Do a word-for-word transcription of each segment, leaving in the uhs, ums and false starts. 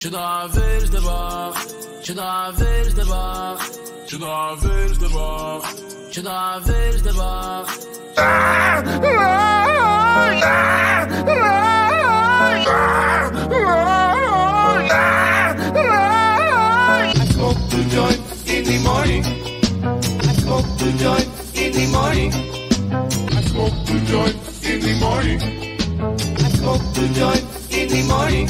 Je dois vez de bord, je dois vez de bord, je dois vez de bord, je dois vez de bord. I smoke two joints in the morning. I smoke two joints in the morning. I smoke two joints in the morning. I smoke two joints in the morning.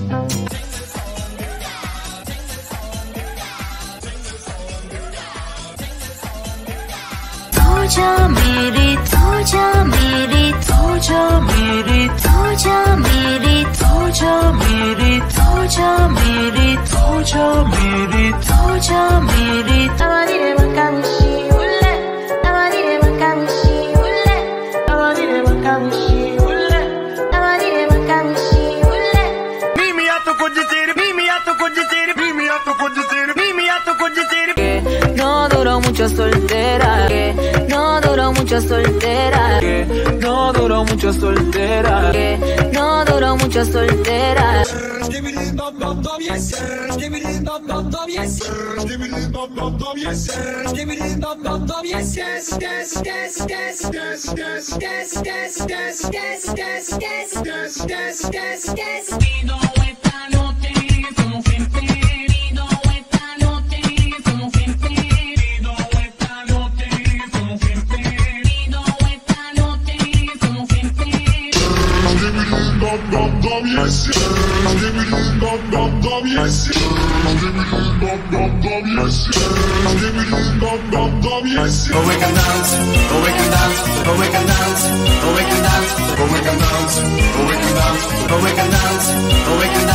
तुझा मेरी तुझा मेरी तुझा मेरी तुझा मेरी तुझा मेरी तुझा मेरी तुझा मेरी तुझा मेरी तारीरे मकामिशी उल्ले तारीरे मकामिशी उल्ले तारीरे मकामिशी उल्ले तारीरे मकामिशी उल्ले Mimi a tu condizione, mimi a tu condizione, mimi a tu condizione, mimi a tu condizione. No duró mucho soltera, que no duró mucho soltera, que No duró mucho soltera, que no duró mucho soltera. Oh, we can dance, oh, we can dance, oh, we can dance, oh, we can dance, oh, we can dance, oh, we can dance, oh, we can dance, oh, we can